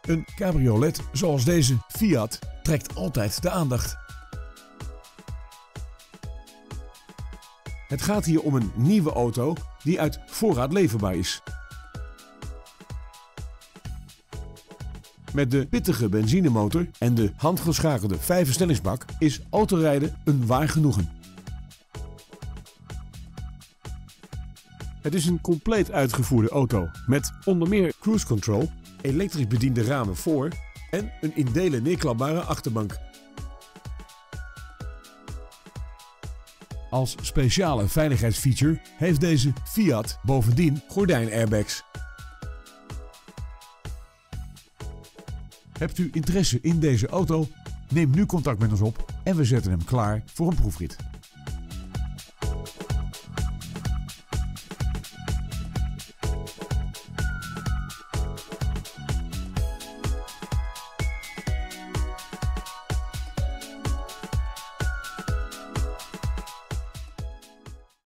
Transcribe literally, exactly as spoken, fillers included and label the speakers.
Speaker 1: Een cabriolet zoals deze Fiat trekt altijd de aandacht. Het gaat hier om een nieuwe auto die uit voorraad leverbaar is. Met de pittige benzinemotor en de handgeschakelde vijfversnellingsbak is autorijden een waar genoegen. Het is een compleet uitgevoerde auto met onder meer cruise control, elektrisch bediende ramen voor en een in delen neerklapbare achterbank. Als speciale veiligheidsfeature heeft deze Fiat bovendien gordijnairbags. Hebt u interesse in deze auto? Neem nu contact met ons op en we zetten hem klaar voor een proefrit.